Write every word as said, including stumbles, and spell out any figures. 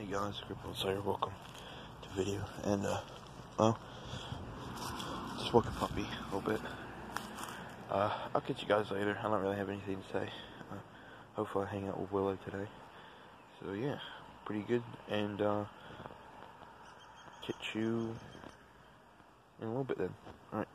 Hey guys, Cripple Slayer, welcome to the video, and uh, well, just walking puppy a little bit. Uh, I'll catch you guys later. I don't really have anything to say. Uh, hopefully I hang out with Willow today. So yeah, pretty good, and uh, catch you in a little bit then. Alright.